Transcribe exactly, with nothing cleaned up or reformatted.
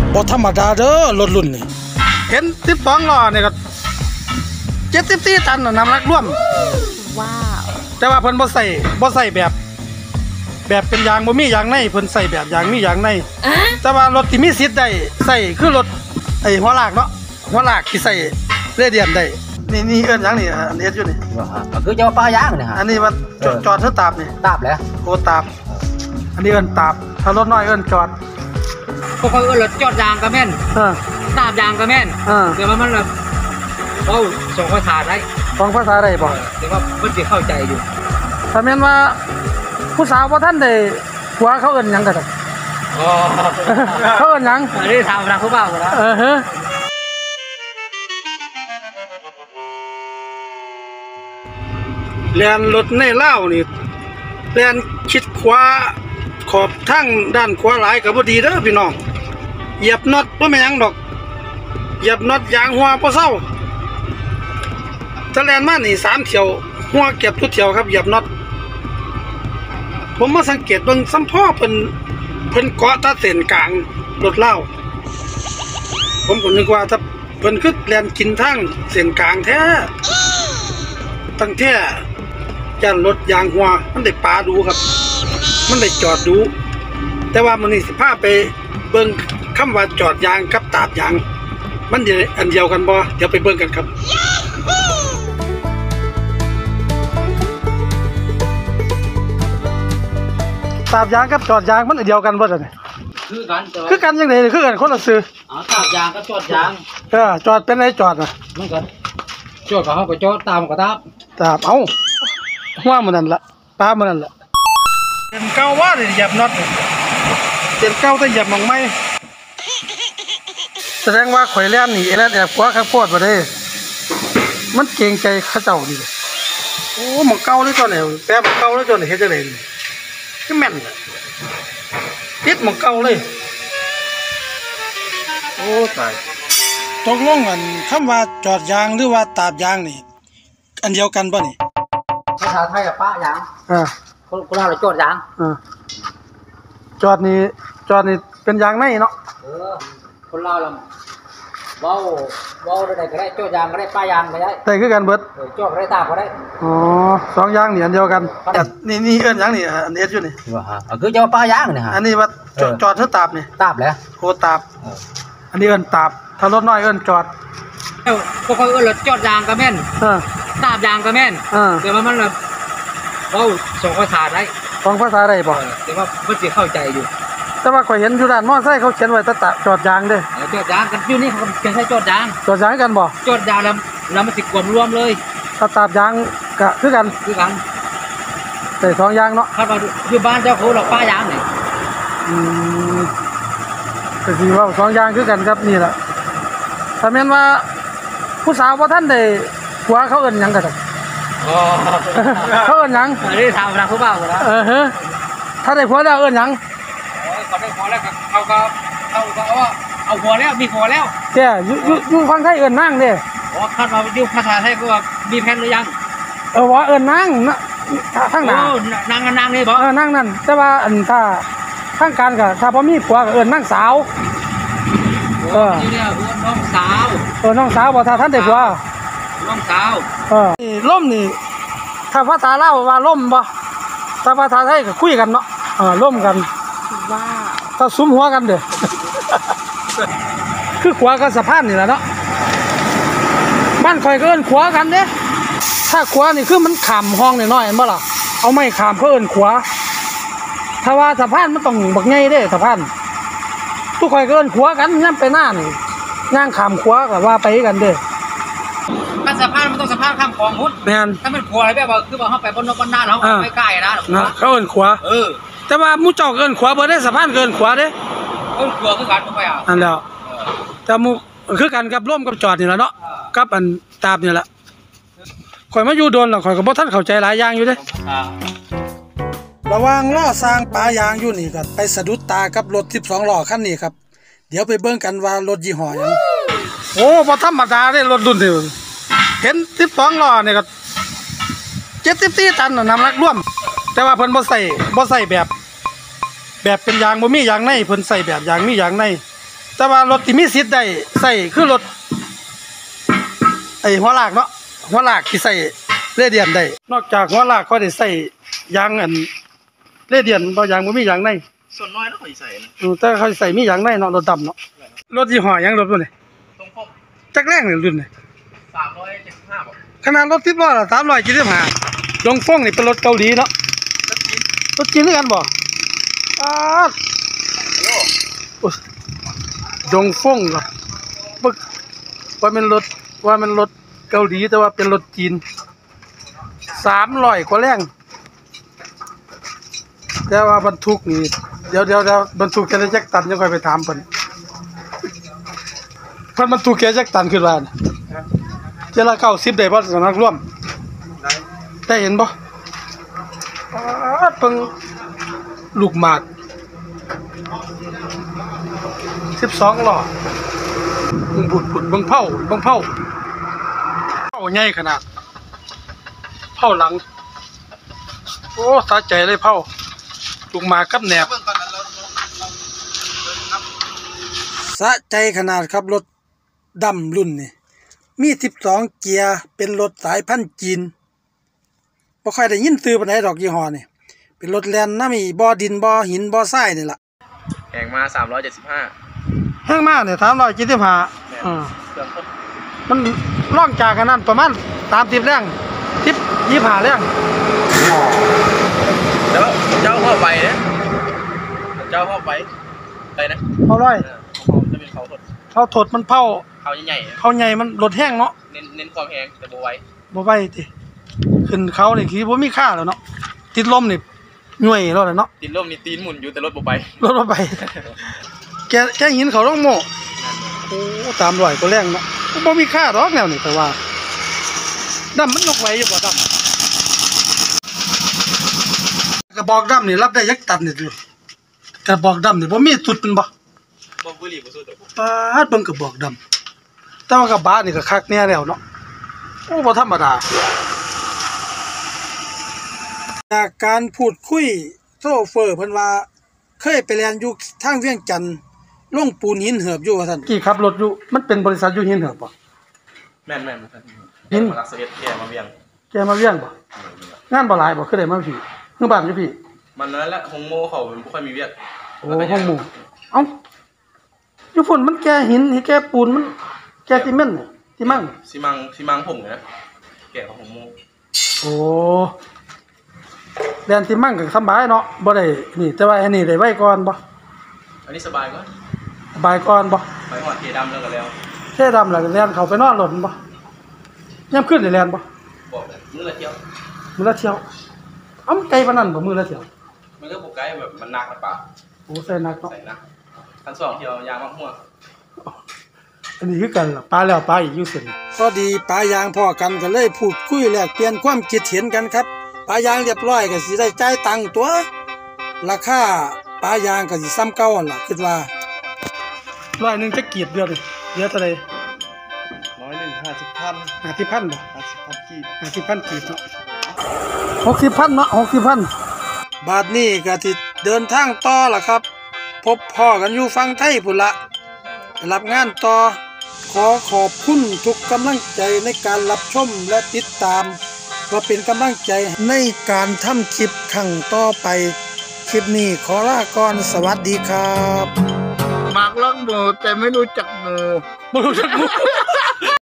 บ่ธรรมดาเด้อรถรุ่นนี่เห็นสิบสองล้อนี่ก็เจ็ดสิบสี่ตันน้ำหนักรวมว้าวแต่ว่าเพิ่นบ่ใส่บ่ใส่แบบแบบเป็นยางบ่มียางในเพิ่นใส่แบบยางมียางในแต่ว่ารถที่มีสิทธิ์ได้ใส่คือรถไอ้หัวลากเนาะหัวลากที่ใส่เรเดียนได้นี่นี่เอิ้นหยังนี่อันนี้อยู่นี่ก็คือจะป้ายางนี่ฮะอันนี้ว่าจอดเท่าตาบนี่ตาบแล้วโอ้ตาบอันนี้เอิ้นตาบถ้ารถน้อยเอิ้นจอดพวกเขาเอิ้นรถจอดยางก็แม่นเออตาบยางก็แม่นเออแต่ว่ามันแบบเว้าสองภาษาได้สองภาษาได้บ่แต่ว่าเพิ่นสิเข้าใจอยู่ถ้าแม่นว่าผู้สาวบ่ทันได้ผัวเขาเอิ้นหยังก็ได้อ๋อเขาเอิ้นหยังอันนี้ถามทางผู้บ่าวก็แล้วเออฮะแล่นรถในลาวนี่แล่นชิดขวาขอบทางด้านขวาหลายก็บ่ดีเด้อพี่น้องเหยียบน็อตบ่แม่นหยังดอกเหยียบน็อตยางหัวบ่เซาถ้าแล่นมานี่สามเที่ยวหัวเก็บทุกเที่ยวครับเหยียบน็อตผมมาสังเกตเบิ่งสัมพ่อเพิ่นเพิ่นเกาะตาเส้นกลางรถลาวผมก็นึกว่าถ้าเพิ่นคือแล่นกินทางเส้นกลางแท้ตั้งแท้ย่านรถยางหัวมันได้ปาดูครับมันได้จอดดูแต่ว่ามื้อนี้สิพาไปเบิ่งคำว่าจอดยางกับตาบยางมันจะอันเดียวกันบ่เดี๋ยวไปเบิ่งกันครับตาบยางกับจอดยางมันอันเดียวกันบ่ซั่นคือกันคือกันจังได๋คือกันคนละชื่ออ๋อตาบยางกับจอดยางเออจอดเป็นไดจอดน่ะมันก็จอดก็เฮาก็จอดตามก็ตามตาบเอ้าหัวมันนั่นล่ะปามันนั่นล่ะเป็นเก่าว่าเหยียบน็อตเป็นเก่าแต่เหยียบหม่องใหม่แสดงว่าข่อยแล่นนี่แล่นแอบกว่าข้างโพดบ่ได้มันเกรงใจเขาเจ้านี่โอ้หม่องเก่าเลยตัวนี้แปะหม่องเก่าเลยตัวนี้เฮ็ดจังได๋คือแม่นติดหม่องเก่าเลยโอ้ตายตกลงกันคำว่าจอดยางหรือว่าตาบยางนี่อันเดียวกันบ่นี่ภาษาไทยกับป้ายางอ่าคนคนลาวจอดยางอ่าจอดนี่จอดนี่เป็นยางในเนาะเออคนลาวล่ะเว้าเว้าได้ก็ได้จอดยางก็ได้ป้ายางก็ได้ได้คือกันเบิดเออจอดก็ได้ตาก็ได้อ๋อสองยางนี่อันเดียวกันนี่นี่เอิ้นหยังนี่อันนี้อยู่นี่ว่าฮะก็คือจะป้ายางนี่ฮะอันนี้ว่าจอดเท่าตาบนี่ตาบแล้วโอ้ตาบอันนี้เอิ้นตาบถ้ารถน้อยเอิ้นจอดเอ้าพวกเขาเอิ้นรถจอดยางก็แม่นเออตาบยางก็แม่นเออแต่ว่ามันแบบเว้าสองภาษาได้สองภาษาได้บ่แต่ว่าเพิ่นสิเข้าใจอยู่แต่ว่าข่อยเห็นอยู่ด้านมอไซค์เขาเขียนไว้ตะตะจอดยางเด้อจอดยางกันอยู่นี่เขาเขียนใช้จอดยางจอดยางกันบ่จอดยางแล้วแล้วมันสิกลมรวมเลยถ้าตาบยางก็คือกันคือกันแต่สองยางเนาะคาดว่าอยู่บ้านเจ้าเขาดอกป้ายางนี่อืมก็สิว่าสองยางคือกันครับนี่ล่ะถ้าแม่นว่าผู้สาวบ่ทันได้ผัวเขาเอิ้นหยังก็ได้อ๋อเขาเอิ้นหยังอันนี้ถามทางผู้บ่าวก็แล้วเออฮะถ้าได้ผัวแล้วเอิ้นหยังเขาได้ผัวแล้วก็เขาก็เขาก็ว่าเอาผัวแล้วมีผัวแล้วแก่อยู่อยู่อยู่ฝั่งไทยเอิ้นนางเด้อ๋อคาดว่าอยู่ภาษาไทยก็ว่ามีแฟนหรือยังเออว่าเอิ้นนางทางหน้าโอ้นางนางนี่บ่เออนางนั่นแต่ว่าอันถ้าทางการก็ถ้าบ่มีผัวก็เอิ้นนางสาวเออนี่เนี่ยน้องสาวเออน้องสาวบ่ถ้าท่านได้ผัวน้องสาวเออนี่ล่มนี่ถ้าภาษาลาวว่าล่มบ่ถ้าภาษาไทยก็คุยกันเนาะเออล่มกันว้าถ้าซุมหัวกันเด้อคือขวากับสะพานนี่แหละเนาะบ้านข่อยก็เอิ้นขวากันเด้ถ้าขวานี่คือมันข้ามห้องน้อยๆเห็นบ่ล่ะเอาไม้ข้ามเพิ่นขวาถ้าว่าสะพานมันต้องบักใหญ่เด้สะพานทุกข่อยก็เอิ้นขวากันย่ำไปหน้านี่ย่างข้ามขวาก็ว่าไปกันเด้ถ้าสะพานมันต้องสะพานข้ามคลองพุทธแม่นถ้ามันขวาแบบว่าคือว่าเฮาไปบนนกบนนาเฮาไม่ใกล้นะเขาเอิ้นขวาเออแต่ว่าหมู่เจ้าเอิ้นขวาบ่ได้สะพานเอิ้นขวาเด้เอิ้นขวาคือกันบ่ไปอ่ะอันแล้วแต่หมู่คือกันกับร่มกับจอดนี่แหละเนาะกับอันตาบนี่แหละข่อยมาอยู่โดนแล้วข่อยก็บ่ทันเข้าใจหลายอย่างอยู่เด้ระหว่างล้อสร้างปลายางอยู่นี่ก็ไปสะดุดตากับรถสิบสองล้อคันนี้ครับเดี๋ยวไปเบิ่งกันว่ารถยี่ห้อหยังโอ้บ่ธรรมดาเด้รถรุ่นนี้เห็นสิบสองล้อนี่ก็เจ็ดสิบสี่ตันน้ำหนักรวมแต่ว่าเพิ่นบ่ใส่บ่ใส่แบบแบบเป็นยางบ่มียางในเพิ่นใส่แบบยางมียางในแต่ว่ารถที่มีสิทธิ์ได้ใส่คือรถไอ้หัวลากเนาะหัวลากที่ใส่เรเดียนได้นอกจากหัวลากก็ได้ใส่ยางอันเรเดียนบ่ยางบ่มียางในส่วนน้อยแล้วเขาใส่นะอือแต่เขาใส่มียางในเนาะรถดำเนาะรถยี่ห้อหยังรถรุ่นนี่ตรงพบจักแรงนี่รุ่นนี่สามร้อยเจ็ดสิบห้าบาทขนาดรถสิบล้อละสามร้อยยี่สิบห้าดงฟงนี่เป็นรถเกาหลีเนาะรถจีนคือกันบ่อ้าดงฟงครับบึกว่าเป็นรถว่ามันรถเกาหลีแต่ว่าเป็นรถจีนสามร้อยกว่าแรงแต่ว่าบรรทุกนี่เดี๋ยวเดี๋ยวเดี๋ยวบรรทุกแค่ได้จักตันยังค่อยไปถามเพิ่นเพิ่นบรรทุกแค่จักตันขึ้นว่าน่ะเจละเก้าสิบได้บ่สำนักร่วมได้เห็นบ่อ้าเพิ่งลูกหมากสิบสองล้อเบิ่งบุดบุดเบิ่งเผาเบิ่งเผาเผาใหญ่ขนาดเผาหลังโอ้สะใจเลยเผาลูกหมากกับแหนบสะใจขนาดครับรถดำรุ่นนี่มีสิบสองเกียร์เป็นรถสายพันธุ์จีนบ่ค่อยได้ยินชื่อปานใดดอกยี่ห้อนี่เป็นรถแล่นน้ำมีบ่อดินบ่อหินบ่อทรายนี่ล่ะแข่งมาสามร้อยเจ็ดสิบห้าแห้งมากเนี่ยสามร้อยเจ็ดสิบห้าอืมมันล่องจากกันนั้นประมาณสามสิบแรงสิบยี่สิบห้าแรงแล้วเจ้าเข้าไปเนี่ยเจ้าเข้าไปไปนะเผาร้อยจะเป็นเขาถดเขาถดมันเผาเขาใหญ่เขาใหญ่มันรถแห้งเนาะเน้นเน้นความแห้งแต่โบไว้โบไว้ติขึ้นเขาเนี่ยคือบ่มีค่าแล้วเนาะติดลมนี่หน่วยรถเนาะติดลมนี่ตีนหมุนอยู่แต่รถโบไปรถโบไปแกแกหินเขาต้องโม่โอ้ตามรอยก็แรงเนาะบ่มีค่าดอกแนวนี่แต่ว่าดำมันยกไหวอยู่บ่ดำกระบอกดำนี่รับได้ยักตันนี่ดูกระบอกดำนี่บ่มีสุดเป็นบ่บ่บุหรี่บ่สุดบ่ปาดเบิ่งกระบอกดำแต่ว่ากระบะนี่ก็คักแน่แล้วเนาะโอ้บ่ธรรมดาจากการพูดคุยโซเฟอร์เพิ่นว่าเคยไปเรียนอยู่ทางเวียงจันทน์ลงปูนหินเหือบอยู่ว่าซั่นกี่ขับรถอยู่มันเป็นบริษัทอยู่หินเหือบบ่แม่นๆครับหินมาลักเสด็จแกมาเวียงแกมาเวียงบ่งานบ่หลายบ่คือได้มาพี่คือบ้านอยู่พี่มันนั้นแหละหงโมเขาบ่ค่อยมีเวียกโอ้หงโมเอ้าอยู่ฝุ่นมันแกหินให้แกปูนมันแกซีเมนต์ซีมังซีมังซีมังผมนะแกของหงโมโอ้แดนซีมังก็สบายเนาะบ่ได้นี่แต่ว่าอันนี้ได้ไว้ก่อนบ่อันนี้สบายก่อนสบายก่อนบ่ไปหอดเทดำแล้วก็แล้วเทดำแล้วก็แล่นเข้าไปนอนรถบ่ยามขึ้นได้แล่นบ่บ่มื้อละเที่ยวมื้อละเที่ยวอ้ำไกลปานนั้นบ่มื้อละเที่ยวมันก็บ่ไกลแบบมันหนักนะป่าโอ้ใส่หนักเนาะใส่หนักคันสองเที่ยวยางมากหัวอันนี้คือกันล่ะปลาแล้วปลาอีกอยู่ซั่นพอดีปลายางพอกันก็เลยพูดคุยแลกเปลี่ยนความคิดเห็นกันครับปลายางเรียบร้อยก็สิได้จ่ายตังค์ตัวราคาปลายางก็สิซ้ำเก่าหั่นล่ะคิดว่าร้อยนึงจะกีบเดียวดิเหลือเท่าใดร้อยนึงห้าสิบพันห้าสิบพันบ่ห้าสิบพันกีบห้าสิบพันกีบเนาะหกสิบพันเนาะหกสิบพันบาทนี้ก็สิเดินทางต่อล่ะครับพบพ่อกันอยู่ฝั่งไทยพุ่นละรับงานต่อขอขอบคุณทุกกำลังใจในการรับชมและติดตามว่าเป็นกำลังใจในการทำคลิปครั้งต่อไปคลิปนี้ขอลาก่อนสวัสดีครับมากลักหมูแต่ไม่รู้จักหมูไม่รู้จักหมู